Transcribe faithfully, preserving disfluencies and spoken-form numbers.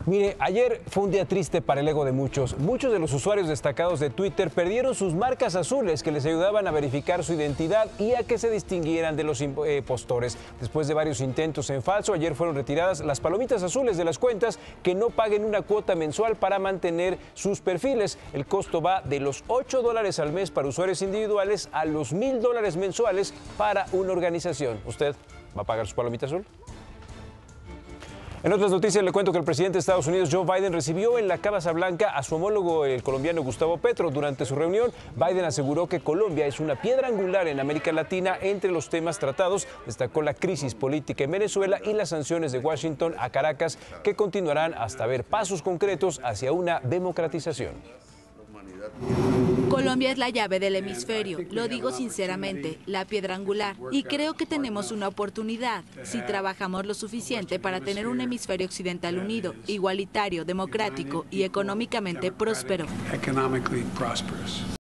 Mire, ayer fue un día triste para el ego de muchos. Muchos de los usuarios destacados de Twitter perdieron sus marcas azules que les ayudaban a verificar su identidad y a que se distinguieran de los impostores. Después de varios intentos en falso, ayer fueron retiradas las palomitas azules de las cuentas que no paguen una cuota mensual para mantener sus perfiles. El costo va de los ocho dólares al mes para usuarios individuales a los mil dólares mensuales para una organización. ¿Usted va a pagar su palomita azul? En otras noticias le cuento que el presidente de Estados Unidos, Joe Biden, recibió en la Casa Blanca a su homólogo, el colombiano Gustavo Petro. Durante su reunión, Biden aseguró que Colombia es una piedra angular en América Latina. Entre los temas tratados, destacó la crisis política en Venezuela y las sanciones de Washington a Caracas, que continuarán hasta ver pasos concretos hacia una democratización. Colombia es la llave del hemisferio, lo digo sinceramente, la piedra angular, y creo que tenemos una oportunidad si trabajamos lo suficiente para tener un hemisferio occidental unido, igualitario, democrático y económicamente próspero.